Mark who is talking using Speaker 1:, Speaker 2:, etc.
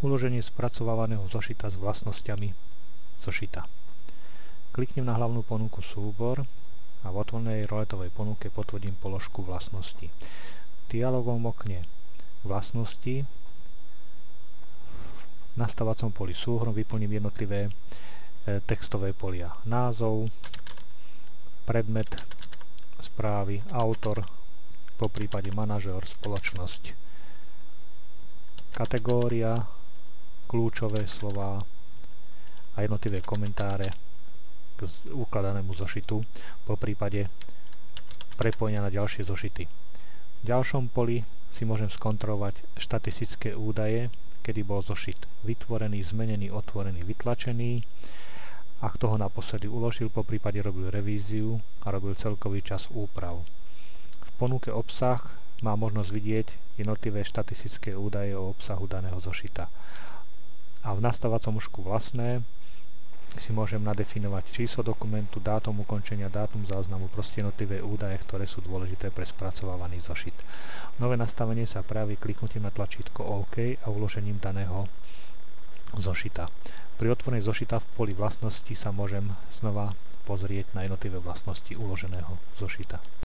Speaker 1: Uloženie spracovávaného zošita s vlastnosťami zošita. Kliknem na hlavnú ponuku súbor a v otvorenej roletovej ponuke potvrdím položku vlastnosti. V dialogovom okne vlastnosti v nastavovacom poli súhrn vyplním jednotlivé textové polia. Názov, predmet správy, autor, poprípade manažér, spoločnosť, kategória, kľúčové slová a jednotlivé komentáre k ukladanému zošitu, poprípade prepojenia na ďalšie zošity. V ďalšom poli si môžem skontrolovať štatistické údaje, kedy bol zošit vytvorený, zmenený, otvorený, vytlačený a kto ho naposledy uložil, poprípade robil revíziu a robil celkový čas úprav. V ponuke obsah má možnosť vidieť jednotlivé štatistické údaje o obsahu daného zošita. A v nastavovacom úžku vlastné si môžem nadefinovať číslo dokumentu, dátum ukončenia, dátum záznamu, proste jednotlivé údaje, ktoré sú dôležité pre spracovávaný zošit. Nové nastavenie sa prejaví kliknutím na tlačítko OK a uložením daného zošita. Pri otvorení zošita v poli vlastnosti sa môžem znova pozrieť na jednotlivé vlastnosti uloženého zošita.